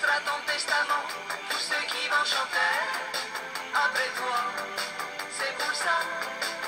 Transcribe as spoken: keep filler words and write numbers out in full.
à ton testament tous ceux qui vont chanter après toi. C'est pour ça